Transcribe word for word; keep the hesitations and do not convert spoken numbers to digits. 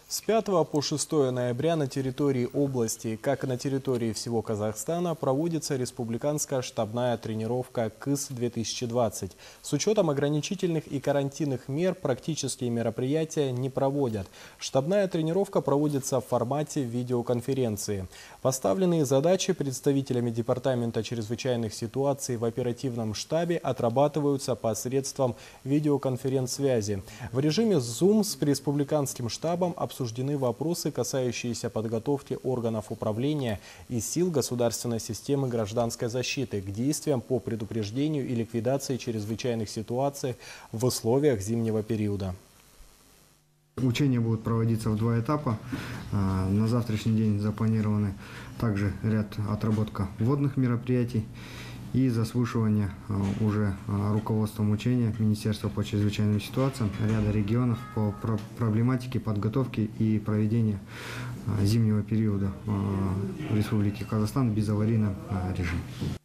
С пятого по шестое ноября на территории области, как и на территории всего Казахстана, проводится республиканская штабная тренировка КС-две тысячи двадцать. С учетом ограничительных и карантинных мер практические мероприятия не проводят. Штабная тренировка проводится в формате видеоконференции. Поставленные задачи представителями Департамента чрезвычайных ситуаций в оперативном штабе отрабатываются посредством видеоконференц-связи. В режиме Zoom с республиканским штабом обсуждаются Обсуждены вопросы, касающиеся подготовки органов управления и сил государственной системы гражданской защиты к действиям по предупреждению и ликвидации чрезвычайных ситуаций в условиях зимнего периода. Учения будут проводиться в два этапа. На завтрашний день запланированы также ряд отработка вводных мероприятий и заслушивание уже руководством учения Министерства по чрезвычайным ситуациям ряда регионов по проблематике подготовки и проведения зимнего периода в Республике Казахстан в безаварийном режиме.